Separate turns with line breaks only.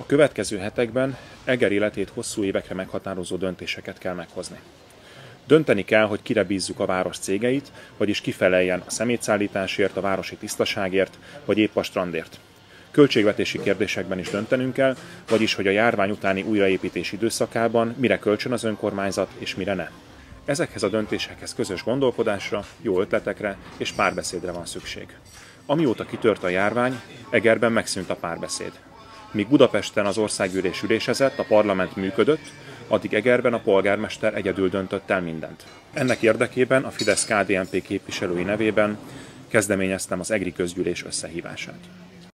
A következő hetekben Eger életét hosszú évekre meghatározó döntéseket kell meghozni. Dönteni kell, hogy kire bízzuk a város cégeit, vagyis ki feleljen a szemétszállításért, a városi tisztaságért, vagy épp a strandért. Költségvetési kérdésekben is döntenünk kell, vagyis hogy a járvány utáni újraépítés időszakában mire költsön az önkormányzat és mire ne. Ezekhez a döntésekhez közös gondolkodásra, jó ötletekre és párbeszédre van szükség. Amióta kitört a járvány, Egerben megszűnt a párbeszéd. Míg Budapesten az országgyűlés ülésezett, a parlament működött, addig Egerben a polgármester egyedül döntött el mindent. Ennek érdekében a Fidesz-KDNP képviselői nevében kezdeményeztem az egri közgyűlés összehívását.